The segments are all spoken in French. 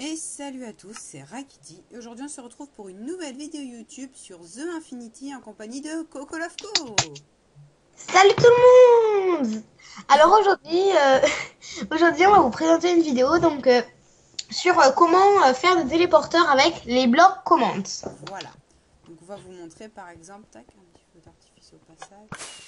Et salut à tous, c'est Rakiti et aujourd'hui on se retrouve pour une nouvelle vidéo YouTube sur The Infinity en compagnie de Cocolofco. Salut tout le monde. Alors aujourd'hui on va vous présenter une vidéo sur comment faire des téléporteurs avec les blocs commandes. Voilà, donc on va vous montrer par exemple, tac, un petit feu d'artifice au passage.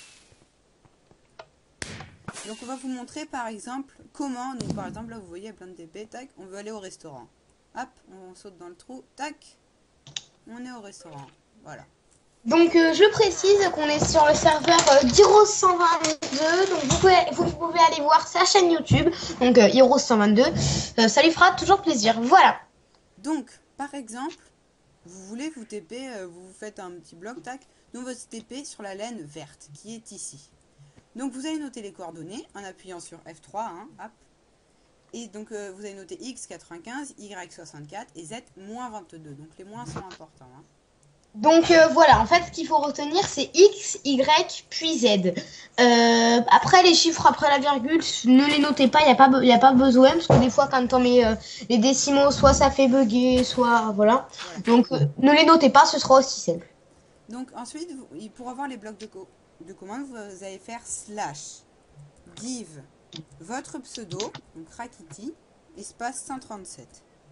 Donc on va vous montrer par exemple comment, donc par exemple là vous voyez plein de TP, tac, on veut aller au restaurant. Hop, on saute dans le trou, tac, on est au restaurant, voilà. Je précise qu'on est sur le serveur Heroes 122, donc vous pouvez aller voir sa chaîne YouTube, donc Heroes 122, ça lui fera toujours plaisir. Voilà. Donc par exemple, vous voulez vous TP, vous faites un petit bloc, tac, nous on veut se TP sur la laine verte qui est ici. Donc vous allez noter les coordonnées en appuyant sur F3, hein, hop. Et donc vous allez noter X 95, Y 64 et Z moins 22. Donc les moins sont importants. Hein. Voilà, en fait ce qu'il faut retenir c'est X, Y, puis Z. Après les chiffres, après la virgule, ne les notez pas, il y a pas besoin, parce que des fois quand on met les décimaux, soit ça fait bugger, soit voilà. Ne les notez pas, ce sera aussi simple. Donc ensuite, pour avoir les blocs de commande, vous allez faire slash give votre pseudo, donc Rakiti, espace 137.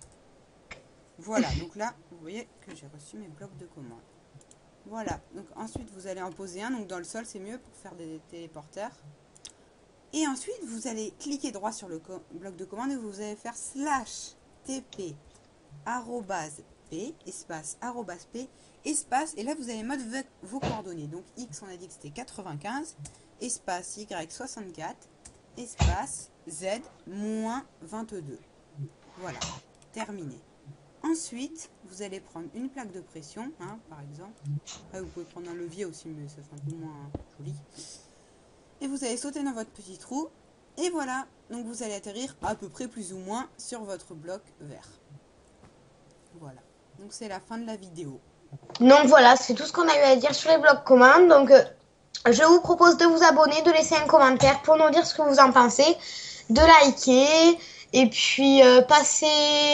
Voilà, donc là, vous voyez que j'ai reçu mes blocs de commande. Voilà, donc ensuite vous allez en poser un, donc dans le sol c'est mieux pour faire des téléporteurs. Et ensuite vous allez cliquer droit sur le bloc de commande et vous allez faire slash tp arrobase p espace arrobase p espace et là vous allez mettre vos coordonnées. Donc X on a dit que c'était 95, espace Y 64, espace Z moins 22. Voilà, terminé. Ensuite, vous allez prendre une plaque de pression, hein, par exemple. Vous pouvez prendre un levier aussi, mais ça sera un peu moins joli. Et vous allez sauter dans votre petit trou. Et voilà, donc vous allez atterrir à peu près plus ou moins sur votre bloc vert. Voilà, donc c'est la fin de la vidéo. Donc voilà, c'est tout ce qu'on a eu à dire sur les blocs commandes. Je vous propose de vous abonner, de laisser un commentaire pour nous dire ce que vous en pensez, de liker. Et puis, passez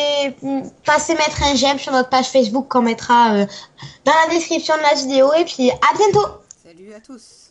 mettre un j'aime sur notre page Facebook qu'on mettra dans la description de la vidéo. Et puis, à bientôt! Salut à tous!